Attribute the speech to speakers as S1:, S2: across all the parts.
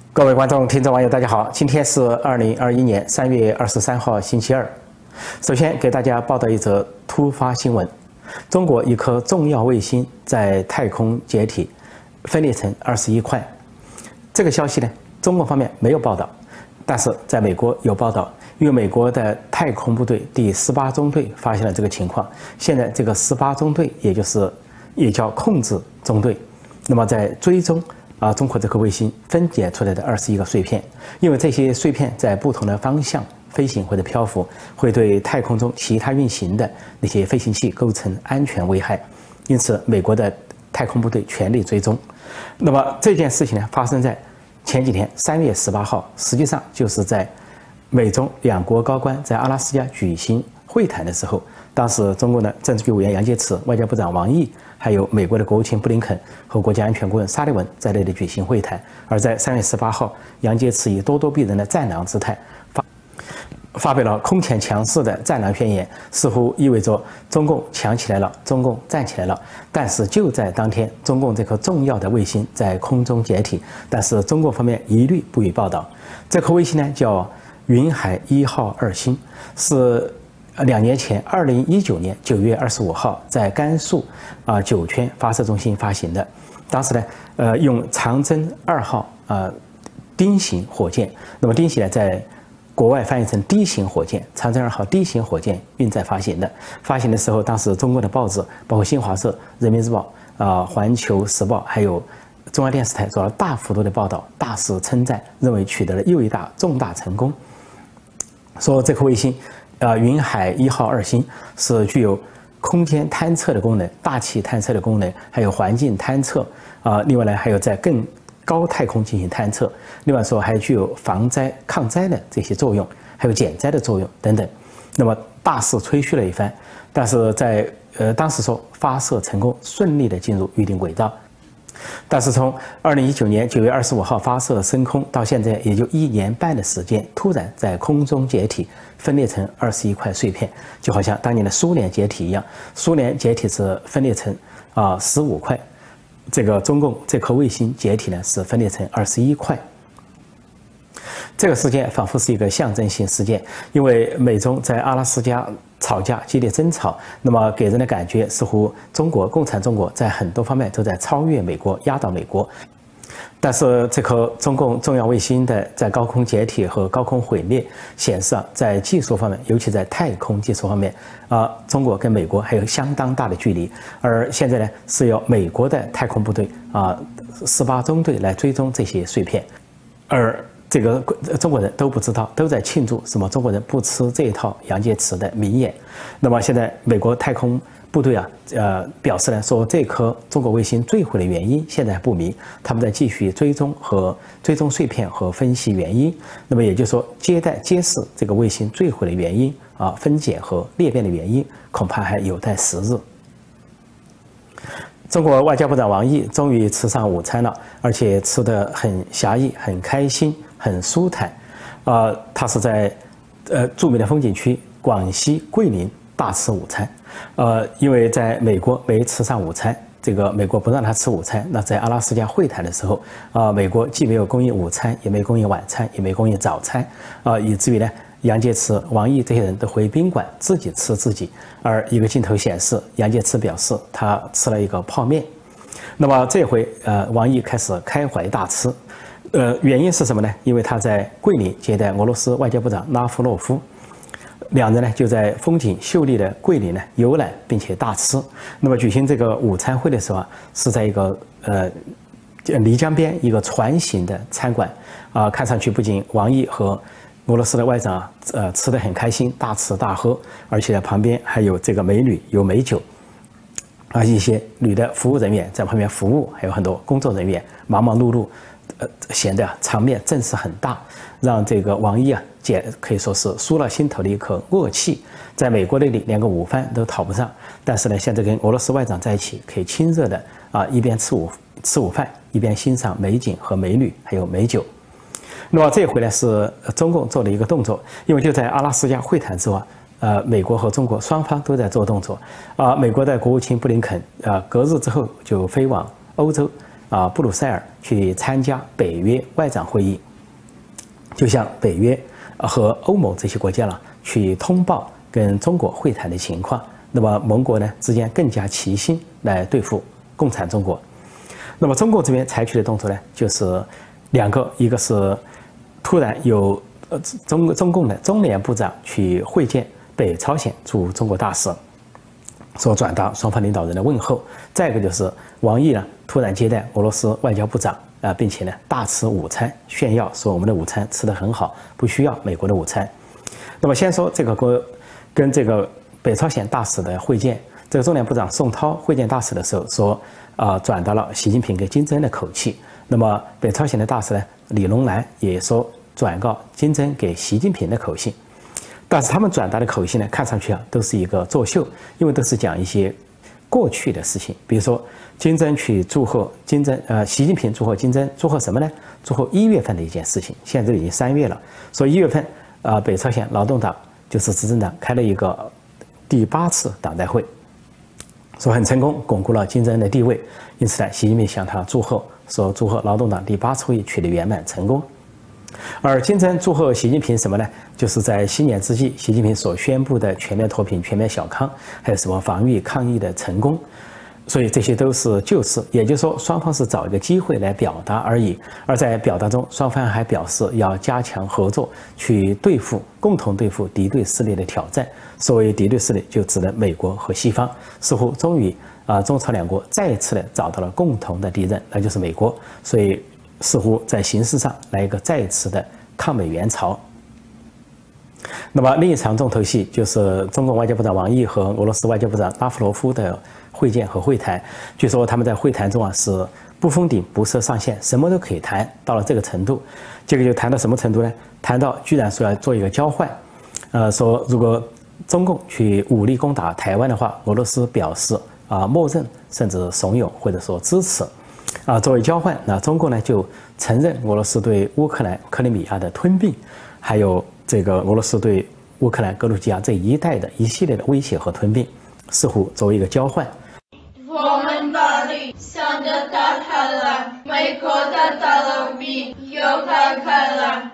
S1: 各位观众、听众、网友，大家好！今天是2021年3月23号，星期二。首先给大家报道一则突发新闻：中国一颗重要卫星在太空解体，分裂成21块。这个消息呢，中国方面没有报道，但是在美国有报道，因为美国的太空部队第18中队发现了这个情况。现在这个18中队，也叫控制中队，那么在追踪中国这颗卫星分解出来的21个碎片，因为这些碎片在不同的方向飞行或者漂浮，会对太空中其他运行的那些飞行器构成安全危害，因此美国的太空部队全力追踪。那么这件事情呢，发生在前几天3月18号，实际上就是在美中两国高官在阿拉斯加举行会谈的时候，当时中国的政治局委员杨洁篪、外交部长王毅，还有美国的国务卿布林肯和国家安全顾问沙利文在内的举行会谈。而在3月18号，杨洁篪以咄咄逼人的战狼姿态发表了空前强势的战狼宣言，似乎意味着中共强起来了，中共站起来了。但是就在当天，中共这颗重要的卫星在空中解体，但是中国方面一律不予报道。这颗卫星呢叫云海1号2星，是2年前2019年9月25号在甘肃酒泉发射中心发行的。当时呢，用长征2号丁型火箭，那么丁型呢在国外翻译成低型火箭，长征2号低型火箭运载发行的。发行的时候，当时中国的报纸包括新华社、人民日报、环球时报，还有中央电视台做了大幅度的报道，大肆称赞，认为取得了又一重大成功。说这颗卫星云海1号2星是具有空间探测的功能、大气探测的功能，还有环境探测另外呢还有在更高太空进行探测，另外说还具有防灾抗灾的这些作用，还有减灾的作用等等。那么大肆吹嘘了一番，但是在当时说发射成功，顺利的进入预定轨道。但是从2019年9月25号发射升空到现在，也就1年半的时间，突然在空中解体，分裂成21块碎片，就好像当年的苏联解体一样。苏联解体是分裂成15块，这个中共这颗卫星解体呢是分裂成21块。这个事件仿佛是一个象征性事件，因为美中在阿拉斯加吵架、激烈争吵，那么给人的感觉似乎共产中国在很多方面都在超越美国、压倒美国。但是这颗中共重要卫星的在高空解体和高空毁灭，显示在技术方面，尤其在太空技术方面，中国跟美国还有相当大的距离。而现在呢，是由美国的太空部队18中队来追踪这些碎片，而这个中国人都不知道，都在庆祝什么中国人不吃这一套杨洁篪的名言。那么现在美国太空部队表示呢，说这颗中国卫星坠毁的原因现在还不明，他们在继续追踪碎片和分析原因。那么也就是说，揭示这个卫星坠毁的原因分解和裂变的原因，恐怕还有待时日。中国外交部长王毅终于吃上午餐了，而且吃得很侠义、很开心、很舒坦。他是在著名的风景区广西桂林大吃午餐。因为在美国没吃上午餐，这个美国不让他吃午餐。那在阿拉斯加会谈的时候，美国既没有供应午餐，也没供应晚餐，也没供应早餐，以至于呢，杨洁篪、王毅这些人都回宾馆自己吃自己。而一个镜头显示，杨洁篪表示他吃了一个泡面。那么这回王毅开始开怀大吃，原因是什么呢？因为他在桂林接待俄罗斯外交部长拉夫洛夫。两人呢就在风景秀丽的桂林呢游览，并且大吃。那么举行这个午餐会的时候是在一个漓江边一个船形的餐馆看上去不仅王毅和俄罗斯的外长吃得很开心，大吃大喝，而且旁边还有这个美女，有美酒，一些女的服务人员在旁边服务，还有很多工作人员忙忙碌碌，显得场面阵势很大，让这个王毅可以说是舒了心头的一口恶气。在美国那里连个午饭都讨不上，但是呢，现在跟俄罗斯外长在一起，可以亲热的一边吃午饭，一边欣赏美景和美女，还有美酒。那么这回呢是中共做了一个动作，因为就在阿拉斯加会谈之后美国和中国双方都在做动作美国的国务卿布林肯隔日之后就飞往欧洲布鲁塞尔去参加北约外长会议，就像北约和欧盟这些国家了去通报跟中国会谈的情况。那么盟国呢之间更加齐心来对付共产中国。那么中共这边采取的动作呢，就是两个，一个是突然有中共的中联部长去会见北朝鲜驻中国大使，所转达双方领导人的问候。再一个就是王毅呢突然接待俄罗斯外交部长并且呢大吃午餐，炫耀说我们的午餐吃得很好，不需要美国的午餐。那么先说这个跟这个北朝鲜大使的会见，这个中联部长宋涛会见大使的时候说，转达了习近平跟金正恩的口气。那么北朝鲜的大使呢李龙南也说转告金正恩给习近平的口信。但是他们转达的口信呢，看上去都是一个作秀，因为都是讲一些过去的事情，比如说金正恩去祝贺习近平祝贺金正恩，祝贺什么呢？祝贺1月份的一件事情，现在都已经3月了，所以1月份北朝鲜劳动党就是执政党开了一个第8次党代会，说很成功，巩固了金正恩的地位。因此呢，习近平向他祝贺，说祝贺劳动党第8次会议取得圆满成功。而金正恩祝贺习近平什么呢？就是在新年之际，习近平所宣布的全面脱贫、全面小康，还有什么防疫抗疫的成功。所以这些都是旧事，也就是说双方是找一个机会来表达而已。而在表达中，双方还表示要加强合作，去共同对付敌对势力的挑战。所谓敌对势力，就指的美国和西方。似乎终于中朝两国再一次的找到了共同的敌人，那就是美国。所以似乎在形式上来一个再一次的抗美援朝。那么另一场重头戏就是中国外交部长王毅和俄罗斯外交部长拉夫罗夫的会见和会谈。据说他们在会谈中是不封顶不设上限，什么都可以谈，到了这个程度。这个就谈到什么程度呢？谈到居然说要做一个交换，说如果中共去武力攻打台湾的话，俄罗斯表示默认甚至怂恿或者说支持。作为交换，那中共呢就承认俄罗斯对乌克兰克里米亚的吞并，还有这个俄罗斯对乌克兰格鲁吉亚这一带的一系列的威胁和吞并，似乎作为一个交换。
S2: 我们把理想的大海蓝，美国的大佬比又开了。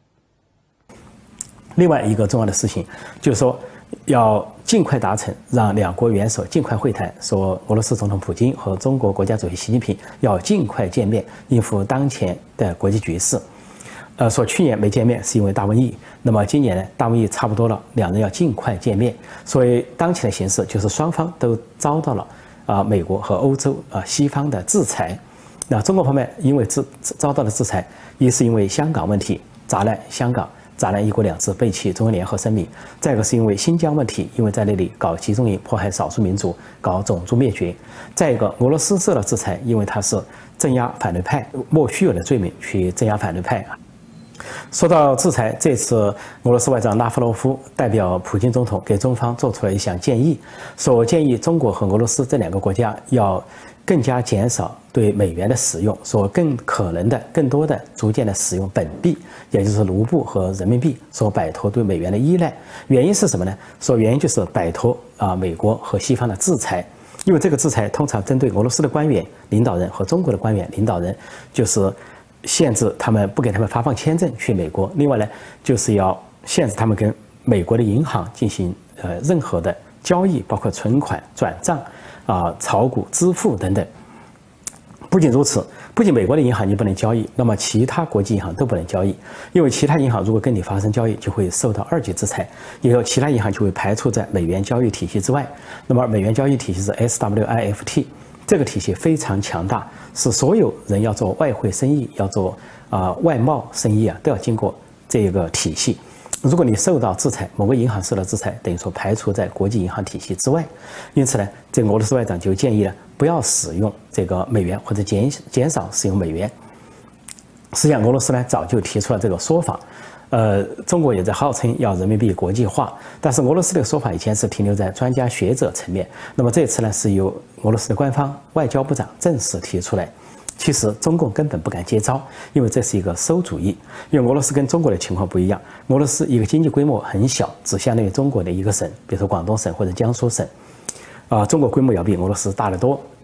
S1: 另外一个重要的事情就是说，要尽快达成，让两国元首尽快会谈。说俄罗斯总统普京和中国国家主席习近平要尽快见面，应付当前的国际局势。说去年没见面是因为大瘟疫，那么今年呢，大瘟疫差不多了，两人要尽快见面。所以当前的形势就是双方都遭到了美国和欧洲西方的制裁。那中国方面因为遭到了制裁，一是因为香港问题砸烂香港，砸烂一国两制，背弃中英联合声明；再一个是因为新疆问题，因为在那里搞集中营，迫害少数民族，搞种族灭绝；再一个，俄罗斯受到制裁，因为它是镇压反对派，莫须有的罪名去镇压反对派。说到制裁，这次俄罗斯外长拉夫罗夫代表普京总统给中方做出了一项建议，说建议中国和俄罗斯这两个国家要更加减少对美元的使用，说更可能的、更多的、逐渐的使用本币，也就是卢布和人民币，说摆脱对美元的依赖。原因是什么呢？说原因就是摆脱美国和西方的制裁，因为这个制裁通常针对俄罗斯的官员领导人和中国的官员领导人，就是限制他们，不给他们发放签证去美国。另外呢，就是要限制他们跟美国的银行进行任何的交易，包括存款、转账、炒股、支付等等。不仅如此，不仅美国的银行你不能交易，那么其他国际银行都不能交易，因为其他银行如果跟你发生交易，就会受到2级制裁，也有其他银行就会排除在美元交易体系之外。那么美元交易体系是 SWIFT。这个体系非常强大，是所有人要做外汇生意、要做外贸生意都要经过这个体系。如果你受到制裁，某个银行受到制裁，等于说排除在国际银行体系之外。因此呢，这个俄罗斯外长就建议不要使用这个美元，或者减少使用美元。实际上，俄罗斯早就提出了这个说法。中国也在号称要人民币国际化，但是俄罗斯这个说法以前是停留在专家学者层面，那么这次是由俄罗斯的官方外交部长正式提出来。其实中共根本不敢接招，因为这是一个馊主意。因为俄罗斯跟中国的情况不一样，俄罗斯一个经济规模很小，只相当于中国的一个省，比如说广东省或者江苏省。中国规模要比俄罗斯大得多。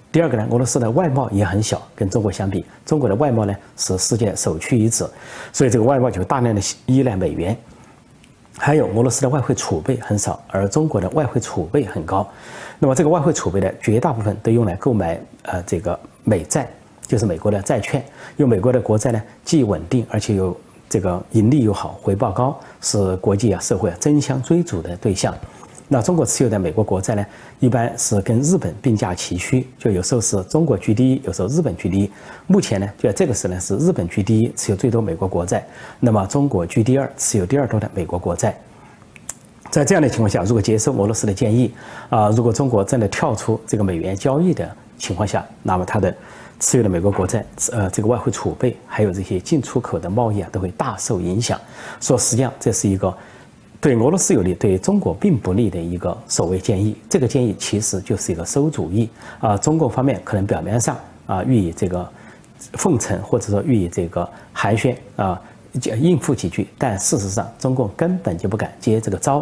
S1: 第二个呢，俄罗斯的外贸也很小，跟中国相比，中国的外贸呢是世界首屈一指，所以这个外贸就大量的依赖美元。还有俄罗斯的外汇储备很少，而中国的外汇储备很高。那么这个外汇储备的绝大部分都用来购买这个美债，就是美国的债券。因为美国的国债呢既稳定，而且有这个盈利又好，回报高，是国际社会争相追逐的对象。那中国持有的美国国债呢，一般是跟日本并驾齐驱，就有时候是中国居第一，有时候日本居第一。目前呢，就在这个时呢，是日本居第一，持有最多美国国债，那么中国居第二，持有第二多的美国国债。在这样的情况下，如果接受俄罗斯的建议，如果中国真的跳出这个美元交易的情况下，那么它的持有的美国国债，这个外汇储备，还有这些进出口的贸易都会大受影响。说实际上，这是一个对俄罗斯有利，对中国并不利的一个所谓建议。这个建议其实就是一个馊主意中共方面可能表面上予以这个奉承，或者说予以这个寒暄应付几句，但事实上中共根本就不敢接这个招。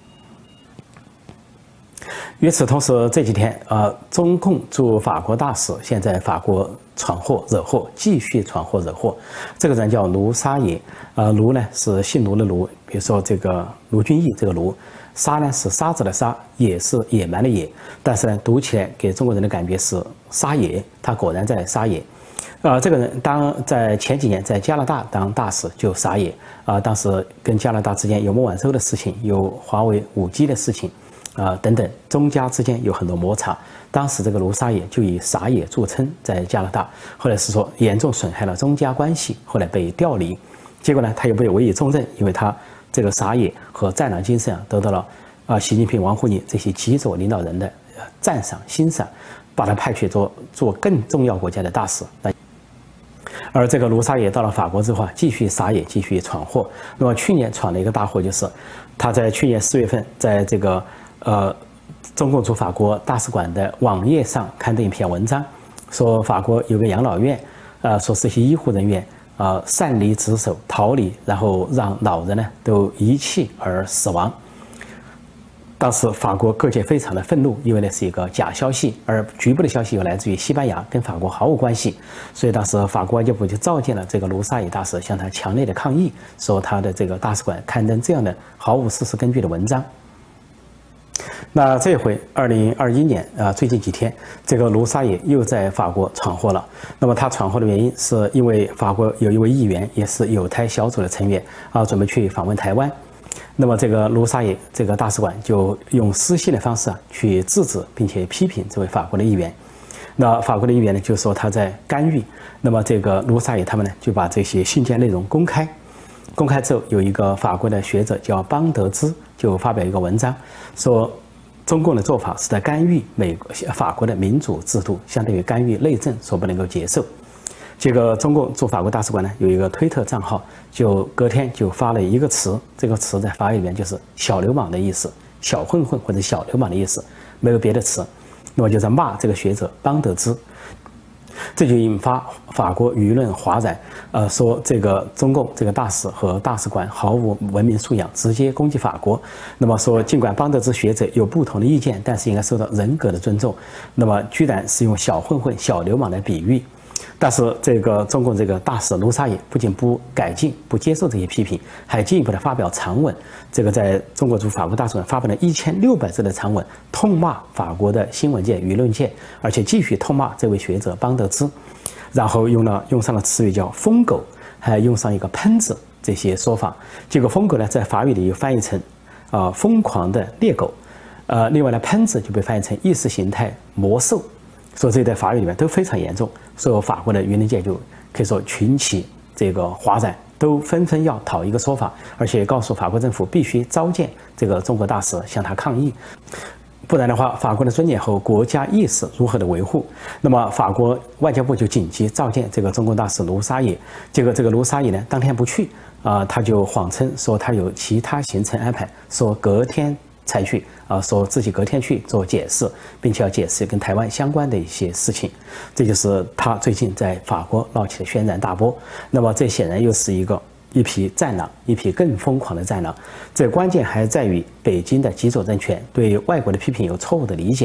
S1: 与此同时，这几天中共驻法国大使现在法国闯祸惹祸，继续闯祸惹祸。这个人叫卢沙野，卢呢是姓卢的卢，比如说这个卢俊义这个卢，沙呢是沙子的沙，野是野蛮的野，但是呢读起来给中国人的感觉是沙野，他果然在沙野。这个人在前几年在加拿大当大使就傻野当时跟加拿大之间有孟晚舟的事情，有华为5G 的事情等等，中加之间有很多摩擦。当时这个卢沙野就以傻野著称，在加拿大，后来是说严重损害了中加关系，后来被调离。结果呢，他又被委以重任，因为他这个傻野和战狼精神得到了习近平、王沪宁这些极左领导人的赞赏欣赏，把他派去做更重要国家的大使。而这个卢沙野到了法国之后继续撒野，继续闯祸。那么去年闯了一个大祸，就是他在去年4月份，在这个中共驻法国大使馆的网页上刊登一篇文章，说法国有个养老院，说是一些医护人员擅离职守逃离，然后让老人呢都遗弃而死亡。当时法国各界非常的愤怒，因为那是一个假消息，而局部的消息又来自于西班牙，跟法国毫无关系。所以当时法国外交部就召见了这个卢沙野大使，向他强烈的抗议，说他的这个大使馆刊登这样的毫无事实根据的文章。那这回2021年最近几天，这个卢沙野又在法国闯祸了。那么他闯祸的原因是因为法国有一位议员，也是友台小组的成员准备去访问台湾。那么这个卢沙野这个大使馆就用私信的方式去制止并且批评这位法国的议员。那法国的议员呢就说他在干预。那么这个卢沙野他们呢就把这些信件内容公开之后，有一个法国的学者叫邦德兹就发表一个文章，说中共的做法是在干预法国的民主制度，相当于干预内政，所不能够接受。这个中共驻法国大使馆呢有一个推特账号，就隔天就发了一个词，这个词在法语里面就是小流氓的意思，小混混或者小流氓的意思，没有别的词。那么就在骂这个学者邦德兹，这就引发法国舆论哗然，说这个中共这个大使和大使馆毫无文明素养，直接攻击法国。那么说，尽管邦德兹学者有不同的意见，但是应该受到人格的尊重。那么居然是用小混混、小流氓来比喻。但是这个中共这个大使卢沙野不仅不改进、不接受这些批评，还进一步的发表长文。这个在中国驻法国大使馆发表了1600字的长文，痛骂法国的新闻界、舆论界，而且继续痛骂这位学者邦德兹，然后用上了词语叫疯狗，还用上一个喷子这些说法。这个疯狗呢，在法语里又翻译成疯狂的猎狗，另外呢，喷子就被翻译成意识形态魔兽。所以这在法语里面都非常严重，所以法国的舆论界就可以说群起这个哗然，都纷纷要讨一个说法，而且告诉法国政府必须召见这个中国大使向他抗议，不然的话，法国的尊严和国家意识如何的维护？那么法国外交部就紧急召见这个中国大使卢沙野，结果这个卢沙野呢当天不去他就谎称说他有其他行程安排，说隔天才去说自己隔天去做解释，并且要解释跟台湾相关的一些事情。这就是他最近在法国闹起的轩然大波。那么这显然又是一匹战狼，一匹更疯狂的战狼。这关键还在于北京的极左政权对外国的批评有错误的理解，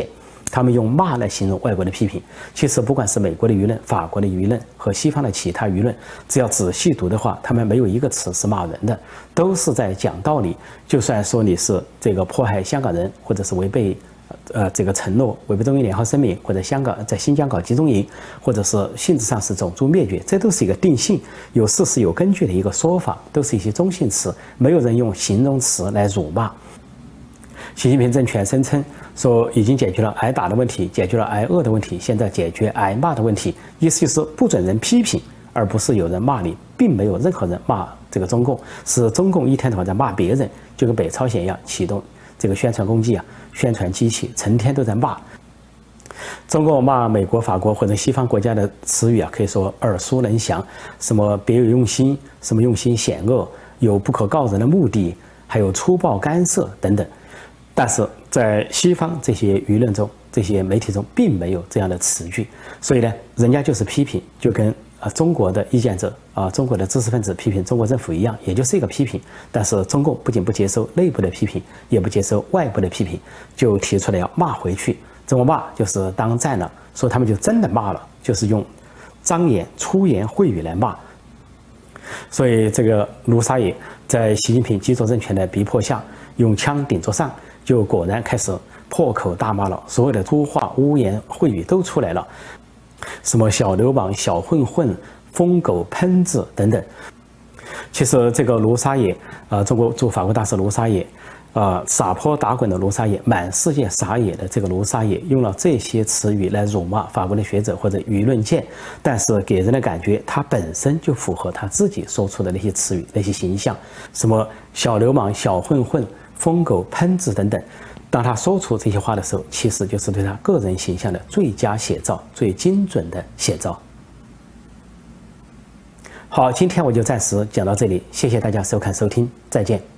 S1: 他们用骂来形容外国的批评。其实不管是美国的舆论、法国的舆论和西方的其他舆论，只要仔细读的话，他们没有一个词是骂人的，都是在讲道理。就算说你是这个迫害香港人，或者是违背这个承诺，违背中英联合声明，或者在新疆搞集中营，或者是性质上是种族灭绝，这都是一个定性、有事实有根据的一个说法，都是一些中性词，没有人用形容词来辱骂。习近平政权声称说已经解决了挨打的问题，解决了挨饿的问题，现在解决挨骂的问题，意思就是不准人批评，而不是有人骂你，并没有任何人骂这个中共，是中共一天到晚在骂别人，就跟北朝鲜一样，启动这个宣传攻击啊，宣传机器成天都在骂。中共骂美国、法国或者西方国家的词语啊，可以说耳熟能详，什么别有用心，什么用心险恶，有不可告人的目的，还有粗暴干涉等等。但是在西方这些舆论中、这些媒体中，并没有这样的词句，所以呢，人家就是批评，就跟中国的意见者中国的知识分子批评中国政府一样，也就是一个批评。但是中共不仅不接受内部的批评，也不接受外部的批评，就提出来要骂回去。怎么骂？就是当站了，说他们就真的骂了，就是用张言、粗言秽语来骂。所以这个卢沙野在习近平极左政权的逼迫下，用枪顶着上，就果然开始破口大骂了，所有的粗话、污言秽语都出来了，什么小流氓、小混混、疯狗、喷子等等。其实这个卢沙野，中国驻法国大使卢沙野，撒泼打滚的卢沙野，满世界撒野的这个卢沙野，用了这些词语来辱骂法国的学者或者舆论界，但是给人的感觉，他本身就符合他自己说出的那些词语、那些形象，什么小流氓、小混混、疯狗、喷子等等。当他说出这些话的时候，其实就是对他个人形象的最佳写照、最精准的写照。好，今天我就暂时讲到这里，谢谢大家收看收听，再见。